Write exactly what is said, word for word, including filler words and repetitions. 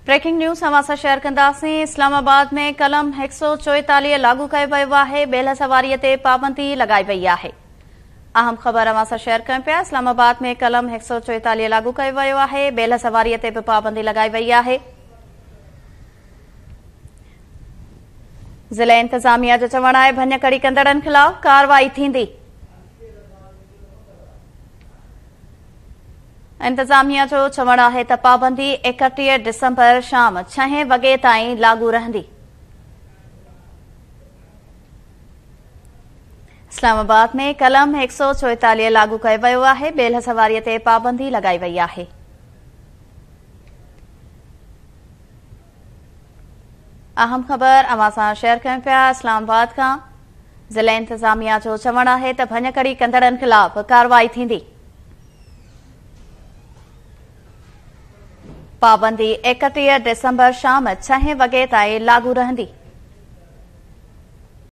Breaking news अवां सां share कंदासीं। इस्लामाबाद में कलम एक सौ चोएतालीह लागू कयो वियो आहे। बेल सवारीअ ते पाबंदी लगाई वई आहे। अहम ख़बर अवां सां शेयर कयूं पिया। इस्लामाबाद में कलम एक सौ चोएतालीह लागू कयो वियो आहे। बेल सवारीअ ते बि पाबंदी लगाई वई आहे। ज़िला इंतज़ामिया जो चवणु आहे भञकड़ी कंदड़नि ख़िलाफ़ कार्रवाई थींदी। इंतज़ामिया जो चवणु आहे त पाबंदी एकटीह डिसंबर शाम छहें वॻे ताईं लागू रहंदी। इस्लामाबाद में कलम एक सौ चोएतालीह लागू कयो वियो आहे। बेल सवारीअ ते पाबंदी लगाई वई आहे। अहम ख़बर अवां सां शेयर कयूं पिया। इस्लामाबाद खां ज़िला इंतज़ामिया जो चवणु आहे त भञकड़ी कंदड़नि ख़िलाफ़ कार्रवाई थींदी। पाबंदी एकटीह डिसंबर शाम छहें वॻे ताईं लागू रहंदी।